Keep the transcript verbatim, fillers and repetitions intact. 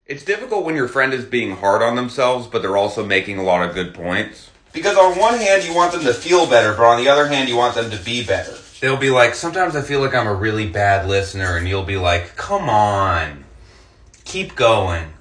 It's difficult when your friend is being hard on themselves, but they're also making a lot of good points. Because on one hand, you want them to feel better, but on the other hand, you want them to be better. They'll be like, sometimes I feel like I'm a really bad listener, and you'll be like, come on, keep going.